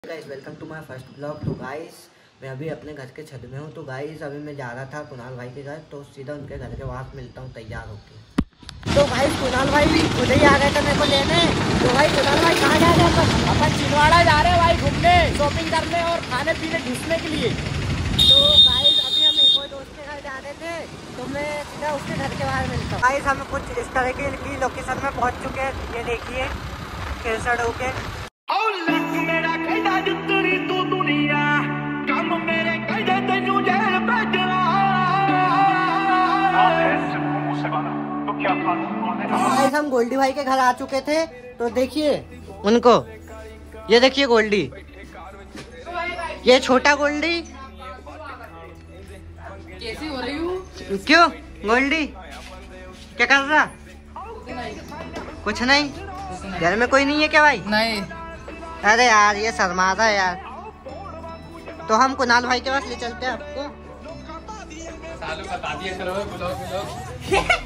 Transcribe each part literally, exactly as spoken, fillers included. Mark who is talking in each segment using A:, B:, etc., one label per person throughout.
A: Guys welcome to my first vlog. तो guys मैं अभी अपने घर के छत में हूँ। तो गाइस अभी मैं जा रहा था कुणाल भाई के घर, तो सीधा उनके घर के वहाँ मिलता हूँ तैयार होके। तो भाई कुणाल भाई खुद ही आ गए थे मेरे को लेने। तो भाई कुणाल भाई कहाँ जा रहे हैं? अपन अपन छिंदवाड़ा जा रहे हैं भाई, घूमने, शॉपिंग करने और खाने पीने घुसने के लिए। तो गाइस अभी हम एक और दोस्त के घर जा रहे थे, तो मैं सीधा उसके घर के बाहर मिलता हूँ। गाइस हम कुछ इस तरह की लोकेशन में पहुँच चुके हैं। ये देखिए केसर होके हम गोल्डी भाई के घर आ चुके थे। तो देखिए उनको, ये देखिए गोल्डी, ये छोटा गोल्डी।
B: कैसी हो रही हूँ?
A: क्यों गोल्डी क्या कर रहा? कुछ नहीं। घर में कोई नहीं है क्या भाई?
B: नहीं।
A: अरे यार ये शर्मा था यार। तो हम कुणाल भाई के पास ले चलते हैं आपको।
B: सालों बता दिए करो ब्लॉग ब्लॉग।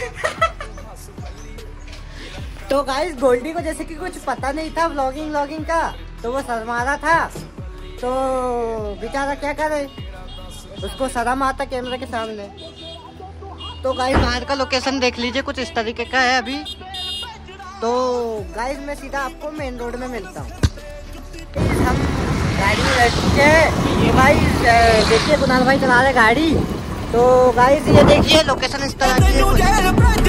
A: तो गाइस गोल्डी को जैसे कि कुछ पता नहीं था व्लॉगिंग व्लॉगिंग का, तो वो शर्मा रहा था। तो बेचारा क्या करे, उसको शर्म आता कैमरे के सामने। तो गाइस बाहर का लोकेशन देख लीजिए, कुछ इस तरीके का है अभी। तो गाइस मैं सीधा आपको मेन रोड में मिलता हूँ। हम गाड़ी में बैठ चुके हैं। ये भाई देखिए कुणाल भाई चला रहे गाड़ी। तो गाइस ये देखिए लोकेशन इस तरह की है।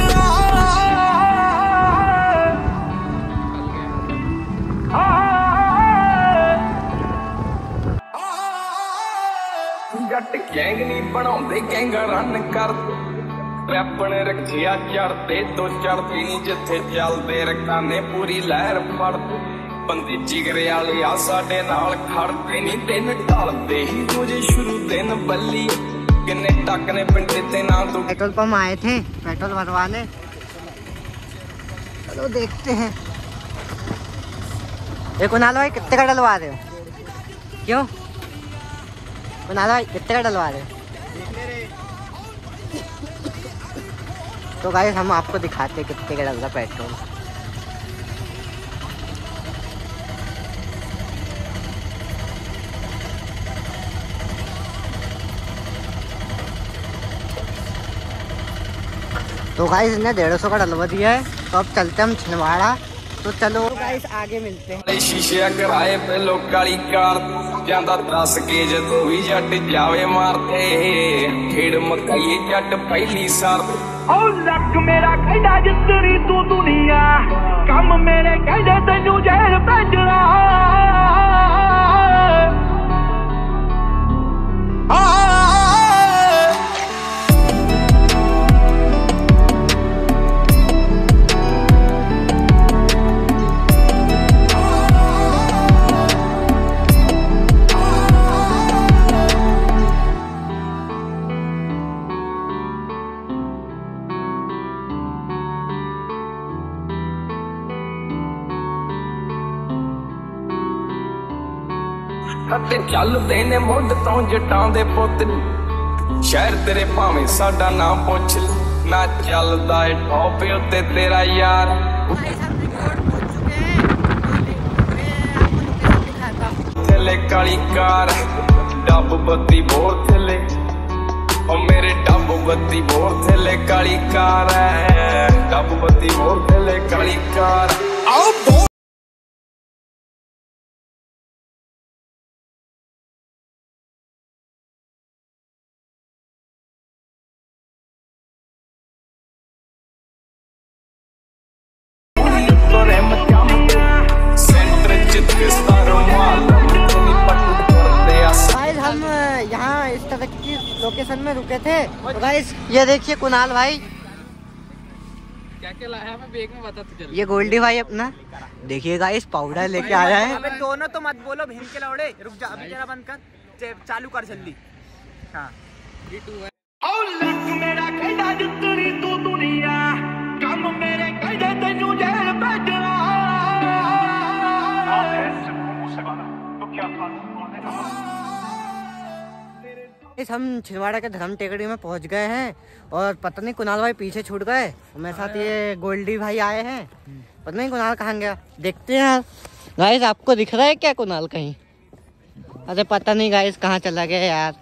C: जट गैंग नहीं बनाते गैंग रन कर रैपन रखिया चढ़ते तो चढ़ती नहीं जिथे चलते रखाने पूरी लहर फड़ बंदे जिगरे वाले आ साडे नाल खड़ते नहीं दिन ढलते ही मुझे शुरू दिन बल्ली किन्ने टकने पिंडे ते ना तो।
A: पेट्रोल पंप आए थे पेट्रोल भरवाने, चलो देखते हैं। ये कुणाल भाई कितने का डलवा रहे हो? क्यों कुणाल भाई कितने का डलवा रहे हो? तो गाइस हम आपको दिखाते हैं कितने का डल रहा पेट्रोल। तो गाइस ने डेढ़ सौ का डलवा दिया है। तो अब चलते हम छिंदवाड़ा। तो चलो गाइस आगे मिलते हैं।
C: शीशे कराए पे लोग काली कार जांदा दस के जदों भी जट जावे मारते खेड़ मकाई जट पहली सार ओ लक मेरा कहदा जितरी तू दुनिया कम मेरे कहदे तैनू जेल भेजना ਤੇ ਚੱਲਦੇ ਨੇ ਮੁੱਢ ਤੋਂ ਜਟਾਂ ਦੇ ਪੁੱਤ ਸ਼ਹਿਰ ਤੇਰੇ ਭਾਵੇਂ ਸਾਡਾ ਨਾਮ ਪੁੱਛ ਨਾ ਚੱਲਦਾ ਏ ਟੌਪ ਉੱਤੇ ਤੇਰਾ ਯਾਰ ਥੱਲੇ ਕਾਲੀ ਕਾਰ ਡੱਬ ਬੱਤੀ ਬੋਰ ਥੱਲੇ ਓ ਮੇਰੇ ਡੱਬ ਬੱਤੀ ਬੋਰ ਥੱਲੇ ਕਾਲੀ ਕਾਰ ਐ ਡੱਬ ਬੱਤੀ ਬੋਰ ਥੱਲੇ ਕਾਲੀ ਕਾਰ ਆਓ
A: हम यहाँ इस तरह की लोकेशन में रुके थे। तो गाइस ये देखिए कुणाल भाई
B: क्या क्या लाया मैं बैग में बता तुझे।
A: ये गोल्डी भाई अपना देखिए गाइस पाउडर लेके आया है।
D: अबे दोनों तो मत बोलो भीम के लौड़े, रुक जा अभी तेरा बंद कर, चालू कर जल्दी। हाँ
C: ओ लक मेरा कहदा जितनी तू दुनिया कम मेरे कहदे तैनू जेल भेजना आ ऐसे मुंह से गाना तो क्या खाना
A: इस हम छिंदवाड़ा के धर्म टेकड़ी में पहुंच गए हैं और पता नहीं कुणाल भाई पीछे छूट गए। मेरे साथ ये गोल्डी भाई आए हैं, पता नहीं कुणाल कहाँ गया, देखते हैं यार। गाइस आपको दिख रहा है क्या कुणाल कहीं? अरे पता नहीं गाइस कहाँ चला गया यार।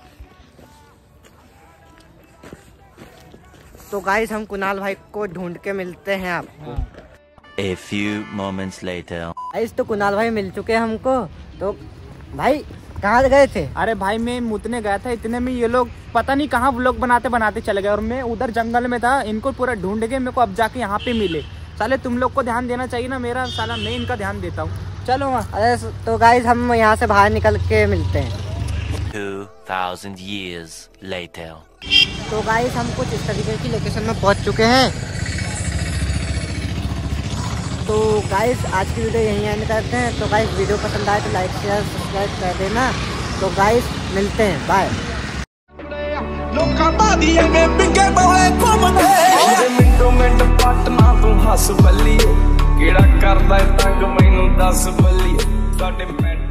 A: तो गाइस हम कुणाल भाई को ढूंढ के मिलते हैं आपको।
E: A few moments later.
A: Guys तो कुणाल भाई मिल चुके हैं हमको। तो भाई कहाँ गए थे?
D: अरे भाई मैं मुतने गया था, इतने में ये लोग पता नहीं कहाँ व्लॉग बनाते बनाते चले गए और मैं उधर जंगल में था। इनको पूरा ढूंढ के मेरे को अब जाके यहाँ पे मिले। साले तुम लोग को ध्यान देना चाहिए ना मेरा, साला मैं इनका ध्यान देता हूँ। चलो वहाँ।
A: अरे तो गाइस हम यहाँ से बाहर निकल के मिलते हैं।
E: Two thousand years later.
A: तो गाइस हम कुछ इस तरीके की लोकेशन में पहुँच चुके हैं। तो गाइस आज की वीडियो यहीं एंड करते हैं। तो गाइस वीडियो पसंद आए तो लाइक शेयर सब्सक्राइब कर देना। तो गाइस मिलते हैं, बाय।
C: ਲੋਕਾਂ ਬਾਦੀਆਂ ਨੇ ਬਿੱਗੇ ਬੋਲੇ ਘੁੰਮਦੇ ਆਉਂਦੇ ਮਿੰਟੋ ਮਿੰਟ ਪਟਨਾ ਤੂੰ ਹੱਸ ਬੱਲੀਏ ਕਿਹੜਾ ਕਰਦਾ ਤੰਗ ਮੈਨੂੰ ਦੱਸ ਬੱਲੀਏ ਸਾਡੇ